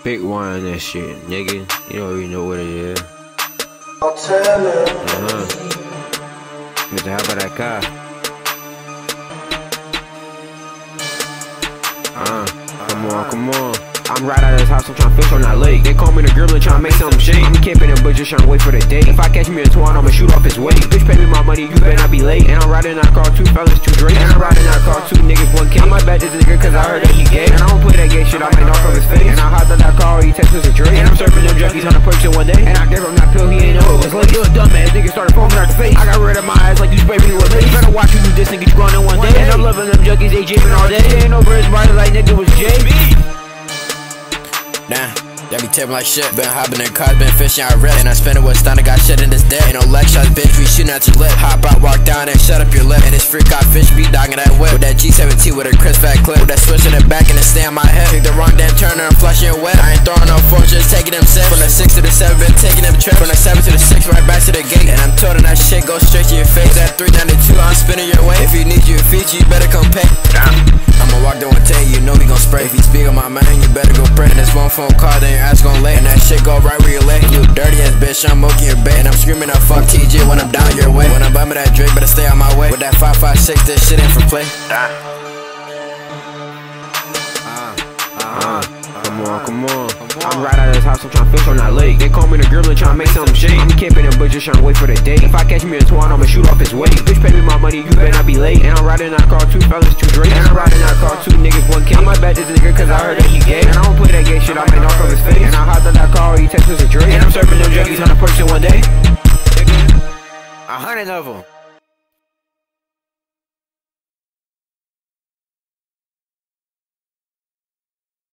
Big one that shit, nigga. You already know what it is. Mr. How about that car? Come on. I'm right out of this house, I'm tryna fish on that lake. They call me the gorilla, tryna make something shake. I'm camping in bushes, tryna wait for the date. If I catch me a twine, I'ma shoot off his weight. Bitch, pay me my money, you better not be late. And I'm riding in that car, 2 fellas, 2 Drake. And I'm riding in that car, 2 niggas, 1 K. I might bet this nigga cause I heard that he gay. And I don't play that gay shit, I might knock off his face. And I hopped on that car, he texts us a Drake. And I'm surfing them junkies on the perch one day. And I gave him that pill, he ain't know it was late. You a dumbass nigga, started foaming out the face. I got rid of my eyes like you spray me with lace. You better watch you do this nigga, you going in one day. And I'm loving them junkies, they jipping all day. They ain't over his body like nigga was Jay. Nah, they be tipping like shit. Been hopping in cars, been fishing out rips. And I spent it with stunner, got shit in this debt. Ain't no leg shots, bitch, we shooting at your lip. Hop out, walk down and shut up your lip. And this freak out fish be dogging that whip. With that G17 with a crisp fat clip. With that switch in the back and it stay on my hip. Take the wrong damn turn and I'm flushing your whip. I ain't throwing no forks, just taking them sips. From the 6 to the 7, been taking them trips. From the 7 to the 6, right back to the gate. And I'm toting that shit, go straight to your face. That 392, I'm spinning your way. If you need your feature, you better come pay. I'ma walk there one day, you know he gon' spray. If you speak on my man, you better go pray. And this one phone call, then your ass gon' lay. And that shit go right where you lay. You dirty ass bitch, I'm moking your bait. And I'm screaming out fuck TJ when I'm down your way. When I'm bumming that Drake, better stay on my way. With that 556, this shit ain't for play. Come on. I'm right out of this house, I'm tryna fish on that lake. They call me the gorilla, tryna make something shake. I'm camping in bushes, tryna wait for the date. If I catch me a twine, I'ma shoot off his weight. Bitch, pay me my money, you better not be late. And I'm riding in that car, 2 fellas, 2 Drake. And I'm riding in that car, 2 niggas, 1 K. I might bet this nigga cause I heard that he gay. And I don't play that gay shit, I might knock off his face. And I hopped on that car, he texts us a Drake. And I'm surfing them junkies on the perch one day. 100 of them.